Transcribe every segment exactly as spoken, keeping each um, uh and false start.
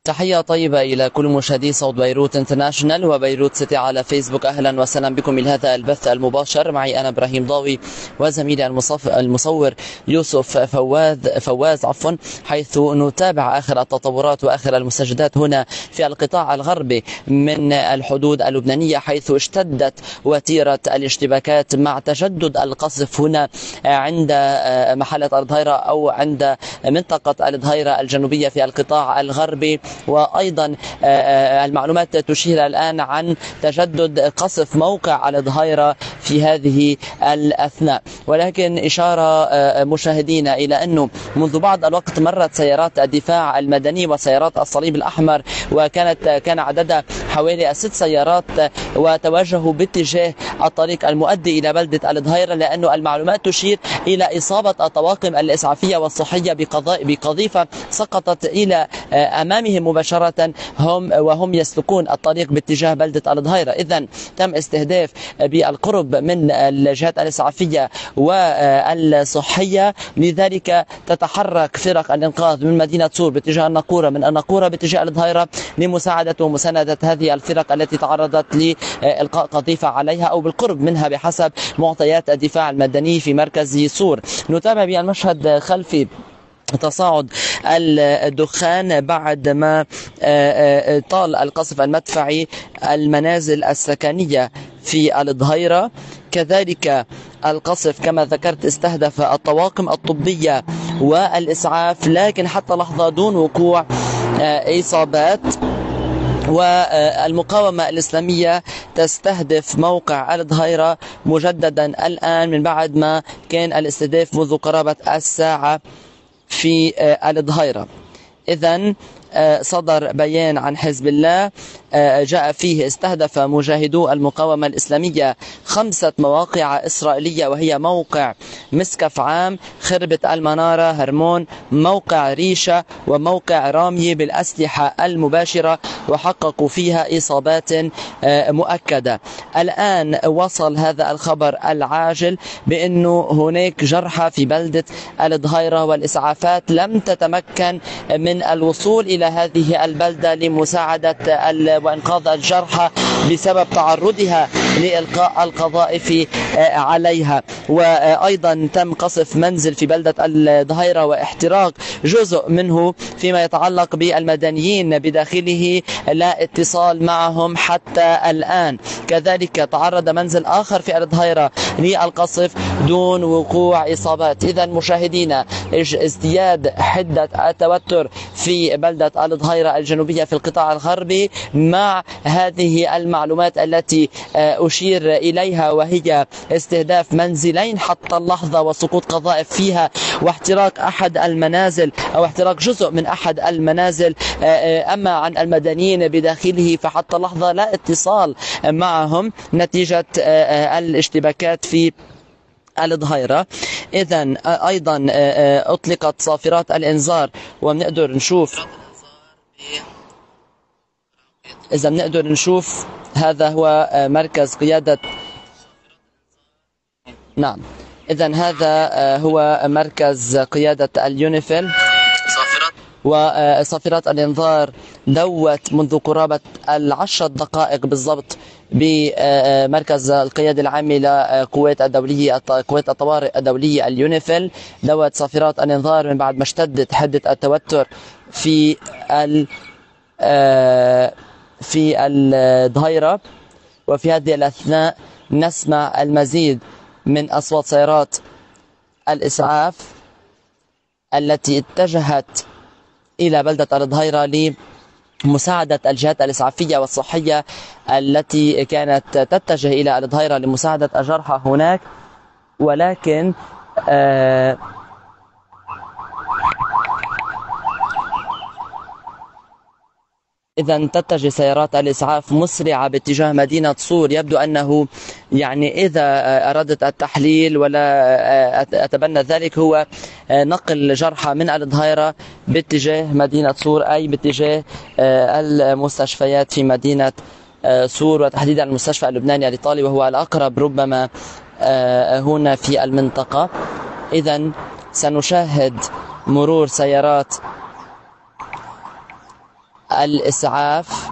تحية طيبة إلى كل مشاهدي صوت بيروت انترناشونال وبيروت سيتي على فيسبوك. أهلا وسهلا بكم إلى هذا البث المباشر. معي أنا إبراهيم ضاوي وزميلي المصور يوسف فواز فواز عفوا حيث نتابع آخر التطورات وآخر المستجدات هنا في القطاع الغربي من الحدود اللبنانية، حيث اشتدت وتيرة الاشتباكات مع تجدد القصف هنا عند محلة الظهيرة أو عند منطقة الظهيرة الجنوبية في القطاع الغربي. وأيضا المعلومات تشير الآن عن تجدد قصف موقع الظهيرة في هذه الأثناء، ولكن إشارة مشاهدينا إلى أنه منذ بعض الوقت مرت سيارات الدفاع المدني وسيارات الصليب الأحمر، وكانت كان عددها حوالي ست سيارات، وتوجهوا باتجاه الطريق المؤدي إلى بلدة الظهيرة، لأنه المعلومات تشير إلى إصابة الطواقم الإسعافية والصحية بقذيفة سقطت إلى أمامهم مباشرة هم وهم يسلكون الطريق باتجاه بلدة الظهيرة. إذن تم استهداف بالقرب من الجهات الإسعافية والصحية، لذلك تتحرك فرق الإنقاذ من مدينة صور باتجاه الناقورة، من الناقورة باتجاه الظهيرة لمساعدة ومساندة هذه الفرق التي تعرضت لإلقاء قذيفة عليها أو بالقرب منها بحسب معطيات الدفاع المدني في مركز صور. نتابع بالمشهد خلفي تصاعد الدخان بعد ما طال القصف المدفعي المنازل السكنية في الظهيرة. كذلك القصف كما ذكرت استهدف الطواقم الطبية والإسعاف، لكن حتى لحظة دون وقوع إصابات. والمقاومة الإسلامية تستهدف موقع الظهيرة مجددا الآن من بعد ما كان الاستهداف منذ قرابة الساعة في الظهيرة. إذن صدر بيان عن حزب الله جاء فيه استهدف مجاهدو المقاومة الإسلامية خمسة مواقع إسرائيلية، وهي موقع مسكف عام، خربة المنارة، هرمون، موقع ريشة، وموقع رامية بالأسلحة المباشرة، وحققوا فيها إصابات مؤكدة. الآن وصل هذا الخبر العاجل بأنه هناك جرحى في بلدة الظهيرة، والإسعافات لم تتمكن من الوصول إلى هذه البلدة لمساعدة وإنقاذ الجرحى بسبب تعرضها لإلقاء القذائف عليها. وأيضا تم قصف منزل في بلدة الظهيرة واحتراق جزء منه فيما يتعلق بالمدنيين بداخله، لا اتصال معهم حتى الآن. كذلك تعرض منزل آخر في الظهيرة للقصف دون وقوع إصابات. إذا مشاهدينا، ازدياد حدة التوتر في بلدة الظهيرة الجنوبية في القطاع الغربي مع هذه المعلومات التي أشير إليها، وهي استهداف منزلين حتى اللحظة وسقوط قذائف فيها واحتراق أحد المنازل أو احتراق جزء من أحد المنازل. أما عن المدنيين بداخله فحتى اللحظة لا اتصال معهم نتيجة الاشتباكات في الظهيرة. إذن أيضا أطلقت صافرات الإنذار، وبنقدر نشوف إذا بنقدر نشوف هذا هو مركز قيادة نعم إذن هذا هو مركز قيادة اليونيفيل، وصافرات الإنذار دوت منذ قرابة العشر دقائق بالضبط بمركز القيادة العامة لقوات الدولية قوات الطوارئ الدولية اليونيفيل. دوت صافرات الإنذار من بعد ما اشتدت حدة التوتر في ال في الظهيرة. وفي هذه الأثناء نسمع المزيد من أصوات سيارات الإسعاف التي اتجهت إلى بلدة الظهيرة لمساعدة الجهات الإسعافية والصحية التي كانت تتجه إلى الظهيرة لمساعدة الجرحى هناك. ولكن آه إذا تتجه سيارات الإسعاف مسرعة باتجاه مدينة صور. يبدو أنه يعني إذا أردت التحليل ولا أتبنى ذلك هو نقل جرحى من الظهيرة باتجاه مدينة صور، أي باتجاه المستشفيات في مدينة صور، وتحديدا المستشفى اللبناني الإيطالي وهو الأقرب ربما هنا في المنطقة. إذا سنشاهد مرور سيارات الإسعاف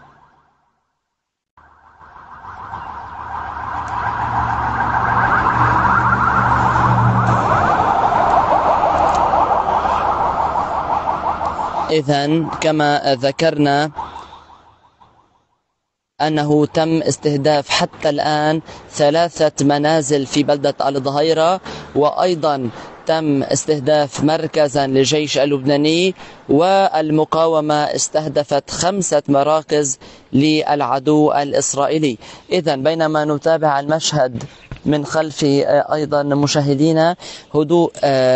إذن كما ذكرنا أنه تم استهداف حتى الآن ثلاثة منازل في بلدة الظهيرة، وأيضا تم استهداف مركزا للجيش اللبناني، والمقاومة استهدفت خمسة مراكز للعدو الإسرائيلي. إذن بينما نتابع المشهد من خلف أيضا مشاهدينا هدوء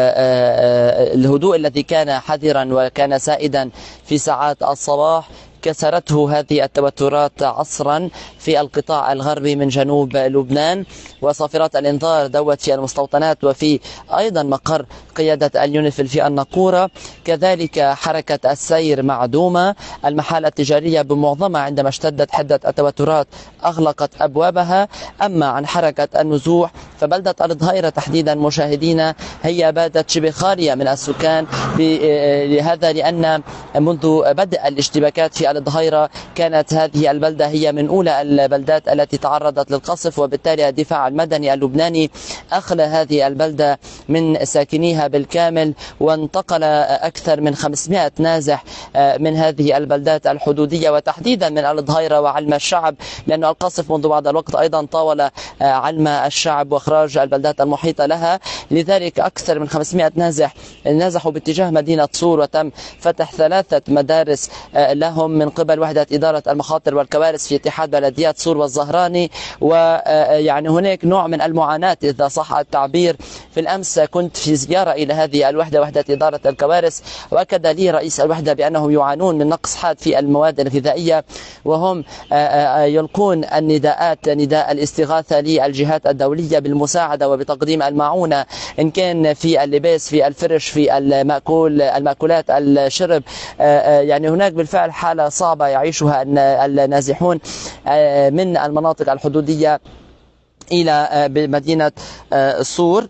الهدوء الذي كان حذرا وكان سائدا في ساعات الصباح كسرته هذه التوترات عصرا في القطاع الغربي من جنوب لبنان، وصافرات الإنذار دوت في المستوطنات وفي أيضا مقر قيادة اليونيفيل في الناقورة. كذلك حركة السير معدومة، المحال التجارية بمعظمها عندما اشتدت حدة التوترات أغلقت أبوابها. أما عن حركة النزوح فبلدة الظهيرة تحديدا مشاهدينا هي باتت شبه خالية من السكان، لهذا لأن منذ بدء الاشتباكات في الظهيرة كانت هذه البلدة هي من أولى البلدات التي تعرضت للقصف، وبالتالي الدفاع المدني اللبناني أخلى هذه البلدة من ساكنيها بالكامل، وانتقل أكثر من خمسمائة نازح من هذه البلدات الحدودية وتحديدا من الظهيرة وعلم الشعب، لأن القصف منذ بعض الوقت أيضا طاول علم الشعب وإخراج البلدات المحيطة لها. لذلك أكثر من خمسمائة نازح نازحوا باتجاه مدينة صور، وتم فتح ثلاثة مدارس لهم من قبل وحدة إدارة المخاطر والكوارث في اتحاد بلديات صور والزهراني. ويعني هناك نوع من المعاناة إذا صح التعبير. في الأمس كنت في زيارة إلى هذه الوحدة وحدة إدارة الكوارث، وأكد لي رئيس الوحدة بأنهم يعانون من نقص حاد في المواد الغذائية، وهم يلقون النداءات نداء الاستغاثة للجهات الدولية بالمساعدة وبتقديم المعونة، إن كان في اللباس في الفرش في المأكول المأكولات الشرب. يعني هناك بالفعل حالة صعبة يعيشها النازحون من المناطق الحدودية إلى مدينة صور.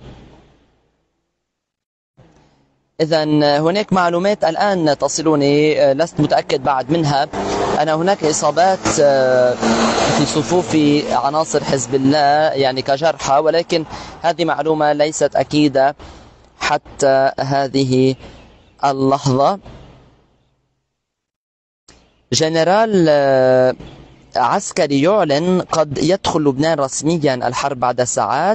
إذن هناك معلومات الآن تصلني لست متأكد بعد منها أن هناك إصابات في صفوف عناصر حزب الله يعني كجرحى، ولكن هذه معلومة ليست أكيدة حتى هذه اللحظة. جنرال عسكري يعلن قد يدخل لبنان رسميا الحرب بعد ساعات،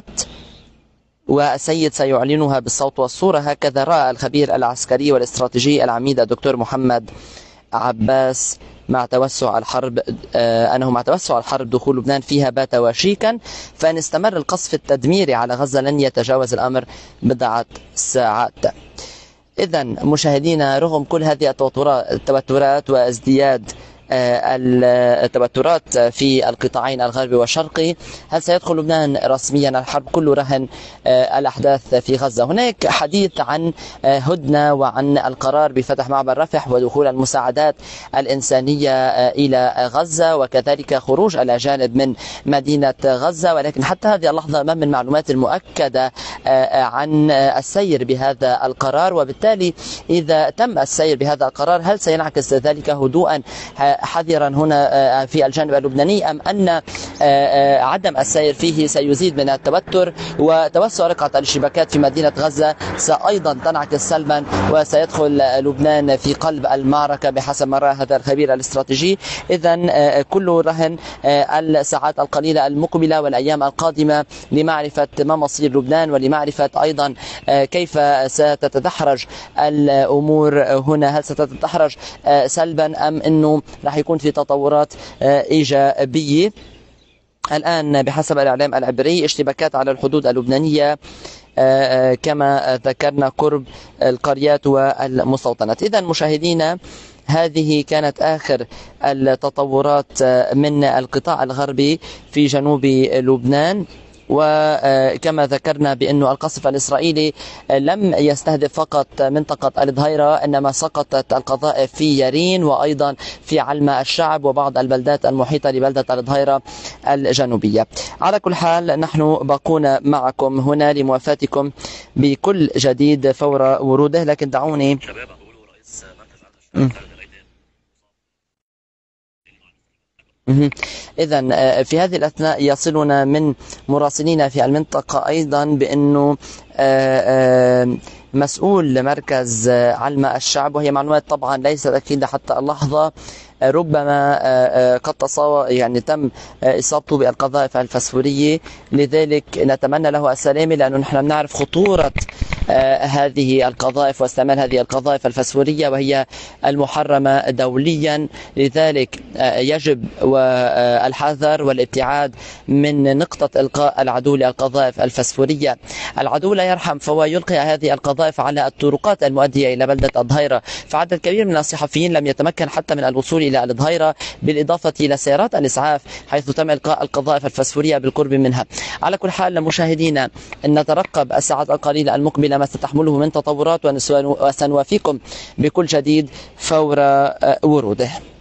والسيد سيعلنها بالصوت والصورة. هكذا رأى الخبير العسكري والاستراتيجي العميد الدكتور محمد عباس مع توسع الحرب أنه مع توسع الحرب دخول لبنان فيها بات وشيكا، فإن استمر القصف التدميري على غزة لن يتجاوز الأمر بضعة ساعات. إذن مشاهدينا، رغم كل هذه التوترات وازدياد التوترات في القطاعين الغربي والشرقي، هل سيدخل لبنان رسميا الحرب؟ كل رهن الأحداث في غزة. هناك حديث عن هدنة وعن القرار بفتح معبر رفح ودخول المساعدات الإنسانية إلى غزة، وكذلك خروج الأجانب من مدينة غزة، ولكن حتى هذه اللحظة ما من معلومات المؤكدة عن السير بهذا القرار. وبالتالي إذا تم السير بهذا القرار هل سينعكس ذلك هدوءا حذرا هنا في الجانب اللبناني، أم أن عدم السير فيه سيزيد من التوتر وتوسع رقعة الاشتباكات في مدينة غزة سأيضا تنعكس سلبا وسيدخل لبنان في قلب المعركة بحسب ما رأى هذا الخبير الاستراتيجي. إذن كل رهن الساعات القليلة المقبلة والأيام القادمة لمعرفة ما مصير لبنان ولمعرفة أيضا كيف ستتدحرج الأمور هنا، هل ستتدحرج سلبا أم أنه راح يكون في تطورات إيجابية. الآن بحسب الإعلام العبري اشتباكات على الحدود اللبنانية كما ذكرنا قرب القريات والمستوطنات. إذن مشاهدينا، هذه كانت آخر التطورات من القطاع الغربي في جنوب لبنان. وكما ذكرنا بأن القصف الإسرائيلي لم يستهدف فقط منطقة الظهيرة، إنما سقطت القذائف في يرين وأيضا في علم الشعب وبعض البلدات المحيطة لبلدة الظهيرة الجنوبية. على كل حال نحن باقون معكم هنا لموافاتكم بكل جديد فور وروده، لكن دعوني إذا في هذه الأثناء يصلنا من مراسلين في المنطقة أيضا بأنه مسؤول مركز علم الشعب، وهي معلومات طبعا ليست أكيدة حتى اللحظة، ربما قد تصاوى يعني تم إصابته بالقذائف الفسفورية، لذلك نتمنى له السلامة، لأنه نحن بنعرف خطورة هذه القذائف واستعمال هذه القذائف الفسفورية وهي المحرمة دوليا. لذلك يجب الحذر والابتعاد من نقطة إلقاء العدو للقذائف الفسفورية. العدو لا يرحم، فهو يلقي هذه القذائف على الطرقات المؤدية إلى بلدة الظهيرة، فعدد كبير من الصحفيين لم يتمكن حتى من الوصول إلى الظهيرة، بالإضافة إلى سيارات الإسعاف حيث تم إلقاء القذائف الفسفورية بالقرب منها. على كل حال مشاهدينا، نترقب الساعات القليلة المقبلة ما ستحمله من تطورات، وسنوافيكم بكل جديد فور وروده.